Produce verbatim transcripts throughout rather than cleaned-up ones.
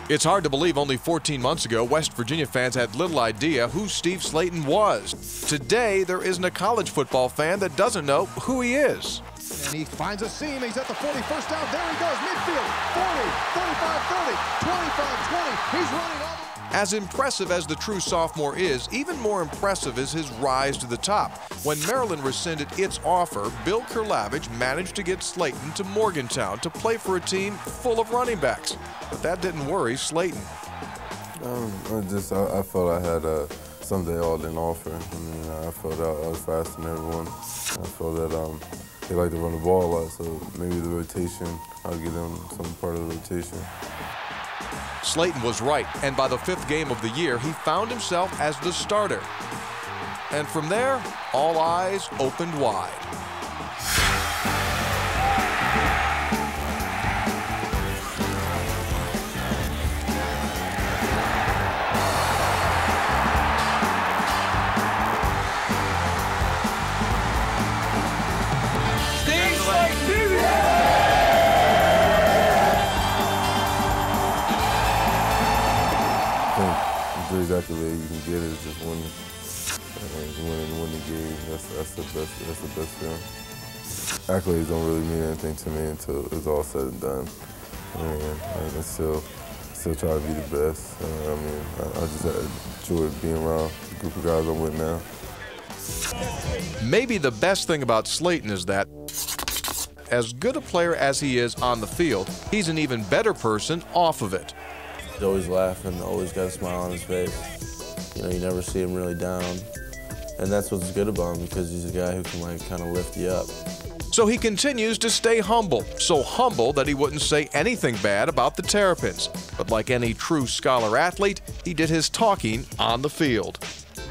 It's hard to believe only fourteen months ago, West Virginia fans had little idea who Steve Slaton was. Today, there isn't a college football fan that doesn't know who he is. And he finds a seam. He's at the forty, first down. There he goes, midfield. forty, thirty-five, thirty, twenty-five, twenty. He's running all. As impressive as the true sophomore is, even more impressive is his rise to the top. When Maryland rescinded its offer, Bill Kurlavich managed to get Slaton to Morgantown to play for a team full of running backs. But that didn't worry Slaton. Um, I just I, I felt I had uh, something they all didn't offer. I mean, I felt I, I was faster than everyone. I felt that um, they like to run the ball a lot, so maybe the rotation, I'll get them some part of the rotation. Slaton was right, and by the fifth game of the year, he found himself as the starter. And from there, all eyes opened wide. Steve Slaton! I think the exactly way you can get it is just winning. And winning, winning the game, that's, that's the best, that's the best feeling. Accolades don't really mean anything to me until it's all said and done. I mean, I can still, still try to be the best. Uh, I mean, I, I just enjoy being around the group of guys I'm with now. Maybe the best thing about Slaton is that, as good a player as he is on the field, he's an even better person off of it. He's always laughing, always got a smile on his face. You know, you never see him really down. And that's what's good about him, because he's a guy who can, like, kind of lift you up. So he continues to stay humble, so humble that he wouldn't say anything bad about the Terrapins. But like any true scholar athlete, he did his talking on the field.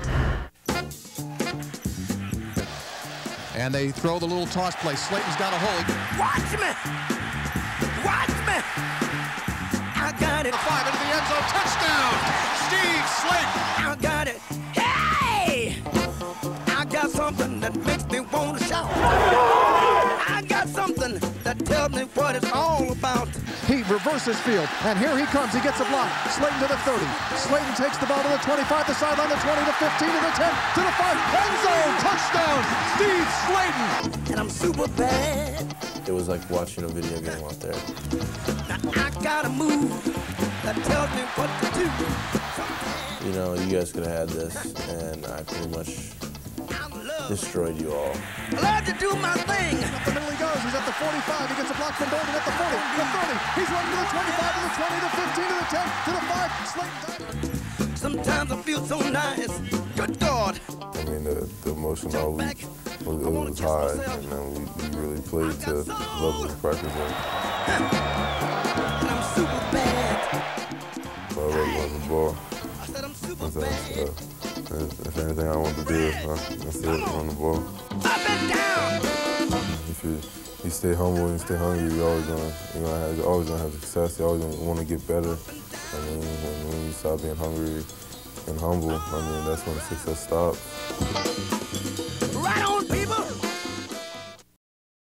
And they throw the little toss play. Slaton's got a hold. Watch me! Watch me! I got it. Five into the end zone. Touchdown! Steve Slaton! I got it. Hey! I got something that makes me want to shout. I got something that tells me what it's all about. He reverses field, and here he comes. He gets a block. Slaton to the thirty. Slaton takes the ball to the twenty-five, the sideline, the twenty, the fifteen, to the ten, to the five. End zone! Touchdown! Steve Slaton! And I'm super bad. It was like watching a video game out there. Now I got a move that tells me what to do. You know, you guys could have had this, and I pretty much destroyed you all. I love to do my thing. Up the middle he goes. He's at the forty-five. He gets a block from Bolden at the forty, the thirty. He's running to the twenty-five, to the twenty, the fifteen, to the ten, to the five. Slaton. Sometimes I feel so nice. Good God. I mean, the, the emotion all week was, it was high, and then we, we really played to the level of practice. And I'm super bad. So I really wanted the ball. I said I'm super So, bad. uh, if anything I want to do, uh, that's it, run the ball. Up and down. If you, you stay humble and stay hungry, you're always gonna, you're gonna have, you're always gonna have success. You're always gonna want to get better. I mean, and when you stop being hungry and humble, I mean, that's when success stops. Right on.